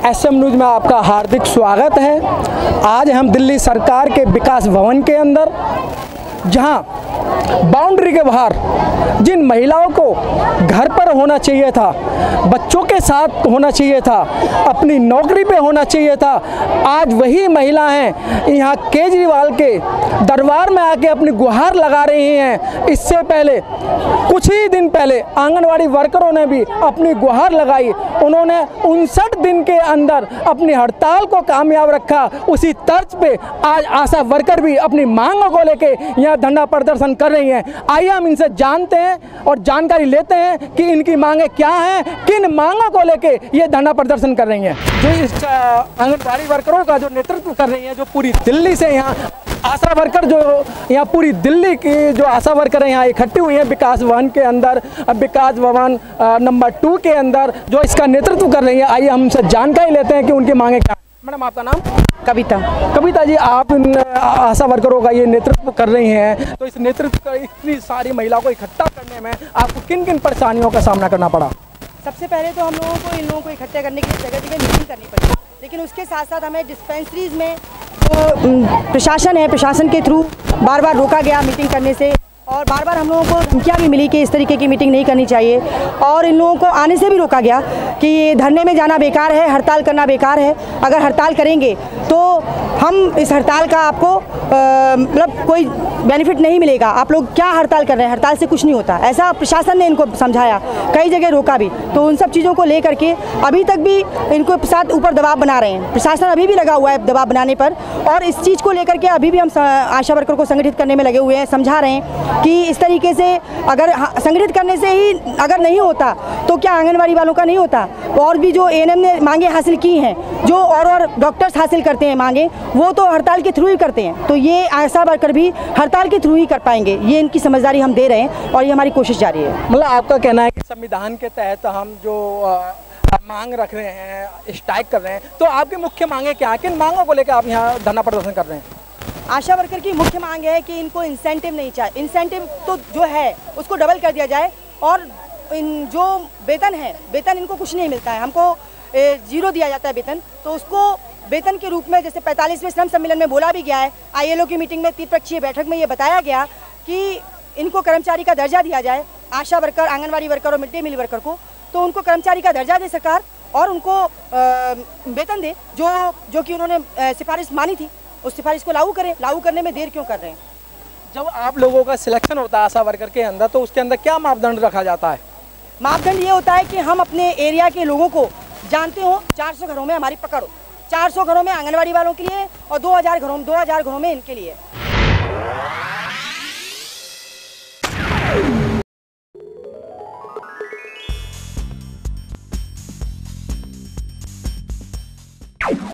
SM news में आपका हार्दिक स्वागत है। आज हम दिल्ली सरकार के विकास भवन के अंदर, जहां बाउंड्री के बाहर जिन महिलाओं को घर पर होना चाहिए था, बच्चों के साथ होना चाहिए था, अपनी नौकरी पे होना चाहिए था, आज वही महिला हैं यहाँ केजरीवाल के दरबार में आके अपनी गुहार लगा रही हैं। इससे पहले कुछ ही दिन पहले आंगनवाड़ी वर्करों ने भी अपनी गुहार लगाई। उन्होंने 59 दिन के अंदर अपनी हड़ताल को कामयाब रखा। उसी तर्ज पे आज आशा वर्कर भी अपनी मांगों को लेके यहाँ धरना प्रदर्शन कर रही हैं। आइए हम इनसे जानते हैं और जानकारी लेते हैं कि इनकी मांगें क्या हैं, किन मांगों को लेके ये धरना प्रदर्शन कर रही हैं। जो इस आंगनबाड़ी वर्करों का जो नेतृत्व कर रही हैं, जो पूरी दिल्ली से यहाँ आशा वर्कर, जो यहाँ पूरी दिल्ली की जो आशा वर्कर हैं यहाँ इकट्ठी हुई हैं विकास भवन के अंदर, विकास भवन नंबर 2 के अंदर, जो इसका नेतृत्व कर रही है। आइए हम इनसे जानकारी लेते हैं कि उनकी मांगें क्या। मैडम, आपका नाम? कविता जी, आप इन आशा वर्करों का ये नेतृत्व कर रही हैं, तो इस नेतृत्व का इतनी सारी महिलाओं को इकट्ठा करने में आपको किन किन परेशानियों का सामना करना पड़ा? सबसे पहले तो हम लोगों को इन लोगों को इकट्ठे करने के लिए जगह जगह मीटिंग करनी पड़ी, लेकिन उसके साथ साथ हमें डिस्पेंसरीज में जो प्रशासन है, प्रशासन के थ्रू बार बार रोका गया मीटिंग करने से, और बार बार हम लोगों को धमकियाँ भी मिली कि इस तरीके की मीटिंग नहीं करनी चाहिए, और इन लोगों को आने से भी रोका गया कि ये धरने में जाना बेकार है, हड़ताल करना बेकार है। अगर हड़ताल करेंगे तो हम इस हड़ताल का आपको मतलब कोई बेनिफिट नहीं मिलेगा। आप लोग क्या हड़ताल कर रहे हैं, हड़ताल से कुछ नहीं होता, ऐसा प्रशासन ने इनको समझाया, कई जगह रोका भी। तो उन सब चीज़ों को लेकर के अभी तक भी इनको साथ ऊपर दबाव बना रहे हैं। प्रशासन अभी भी लगा हुआ है दबाव बनाने पर, और इस चीज़ को लेकर के अभी भी हम आशा वर्कर को संगठित करने में लगे हुए हैं, समझा रहे हैं कि इस तरीके से अगर संगठित करने से ही अगर नहीं होता तो क्या आंगनवाड़ी वालों का नहीं होता? और भी जो ANM ने मांगे हासिल की हैं, जो और डॉक्टर्स हासिल करते हैं मांगे, वो तो हड़ताल के थ्रू ही करते हैं। तो ये आशा वर्कर भी हड़ताल के थ्रू ही कर पाएंगे, ये इनकी समझदारी हम दे रहे हैं और ये हमारी कोशिश जारी है। मतलब आपका कहना है कि संविधान के तहत हम जो मांग रख रहे हैं, स्ट्राइक कर रहे हैं, तो आपकी मुख्य मांगे क्या है? किन मांगों को लेकर आप यहाँ धरना प्रदर्शन कर रहे हैं? आशा वर्कर की मुख्य मांग है कि इनको इंसेंटिव नहीं चाहिए, इंसेंटिव तो जो है उसको डबल कर दिया जाए, और इन जो वेतन है, वेतन इनको कुछ नहीं मिलता है, हमको 0 दिया जाता है वेतन, तो उसको वेतन के रूप में, जैसे 45वें श्रम सम्मेलन में बोला भी गया है, ILO की मीटिंग में त्रिपक्षीय बैठक में ये बताया गया कि इनको कर्मचारी का दर्जा दिया जाए, आशा वर्कर, आंगनवाड़ी वर्कर और मिड डे मील वर्कर को, तो उनको कर्मचारी का दर्जा दे सरकार और उनको वेतन दे जो कि उन्होंने सिफारिश मानी थी, उस सिफारिश को लागू करें। लागू करने में देर क्यों कर रहे हैं? जब आप लोगों का सिलेक्शन होता है आशा वर्कर के अंदर, तो उसके अंदर क्या मापदंड रखा जाता है? मापदंड ये होता है कि हम अपने एरिया के लोगों को जानते हो, 400 घरों में हमारी पकड़ हो, 400 घरों में आंगनवाड़ी वालों के लिए और 2000 घरों में इनके लिए।